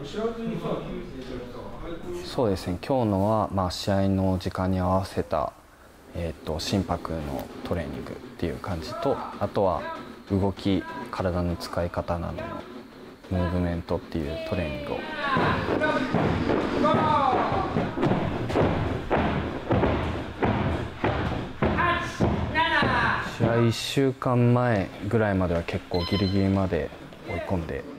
そうですね、今日のは、試合の時間に合わせた、心拍のトレーニングっていう感じと、あとは動き、体の使い方などのムーブメントっていうトレーニングを。試合1週間前ぐらいまでは結構ギリギリまで追い込んで。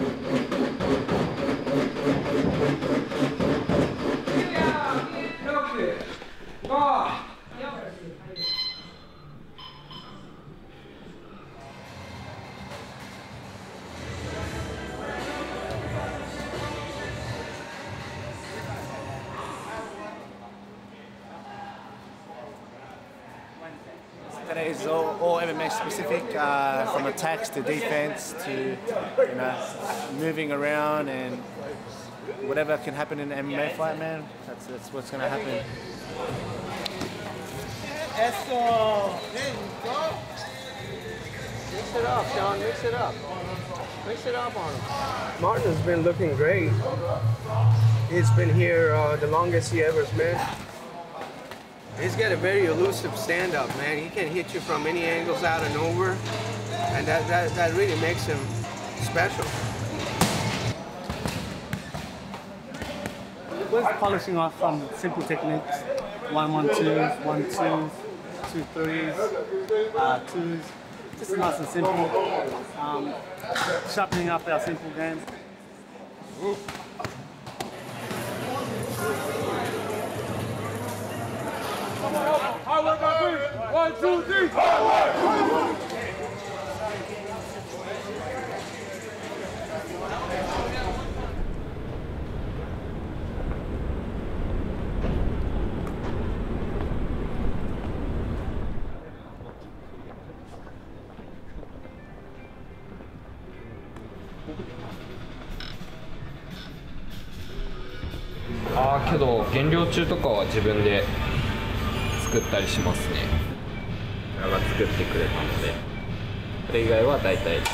Today is all MMA specific, from attacks to defense to moving around and whatever can happen in an MMA fight, man. That's what's gonna happen. Eso. Mix it up, Sean. Mix it up. Mix it up on him. Martin has been looking great. He's been here the longest he ever's been. He's got a very elusive stand-up, man. He can hit you from any angles out and over, and that really makes him special. We're polishing off some simple techniques: 1-1-2s, 1-2s, 2-3s, 2s. Just nice and simple. Sharpening up our simple games. Highway by 1, 2, 3, highway! けど減量中とかは自分で作ったりしますね。親が作ってくれたので、それ以外は大体自分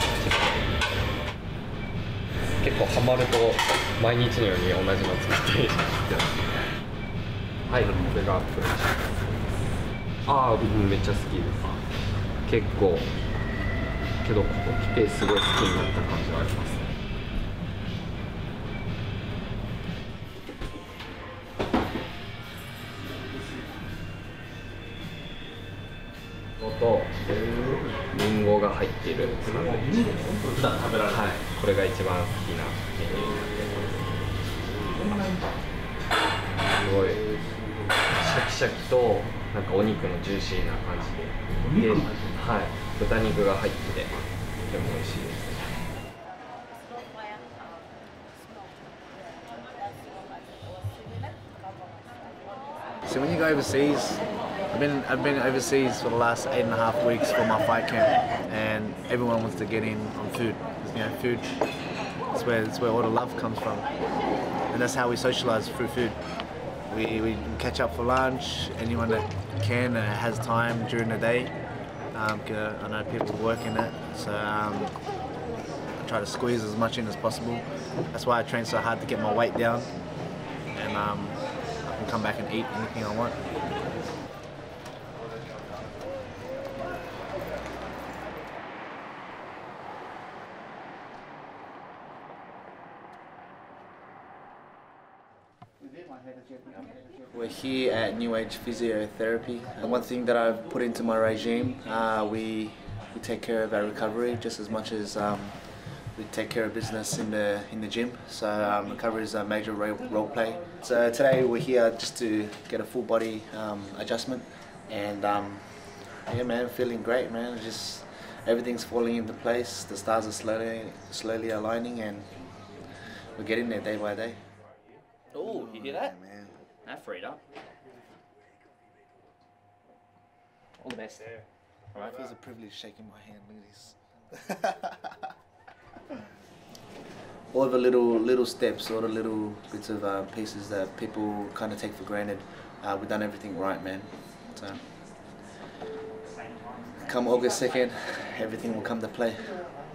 で。結構ハマると毎日のように同じの作ったりしてます。はい、これがプロチ。めっちゃ好きです。結構けどここ来てすごい好きになった感じはあります。とリンゴが入っているサンドイッチです。普段食べられる。はい、これが一番好きなメニュー。すごいシャキシャキとなんかお肉のジューシーな感じで、はい、豚肉が入っててとても美味しいです。 So when you go overseas, I've been overseas for the last 8.5 weeks for my fight camp, and everyone wants to get in on food. Food. That's where all the love comes from, and that's how we socialize through food. We catch up for lunch. Anyone that can and has time during the day. I know people work in it, so I try to squeeze as much in as possible. That's why I train so hard to get my weight down, and I can come back and eat anything I want. We're here at New Age Physiotherapy. And one thing that I've put into my regime, we take care of our recovery just as much as we take care of business in the gym. So recovery is a major role play. So today we're here just to get a full body adjustment, and yeah, man, feeling great, man. Just everything's falling into place. The stars are slowly aligning, and we're getting there day by day. Oh, you hear that? Yeah, man. That freed up. All the best. All right. It feels a privilege shaking my hand. Look at this. All the little steps, all the little bits of pieces that people kind of take for granted. We've done everything right, man. So come August 2nd, everything will come to play.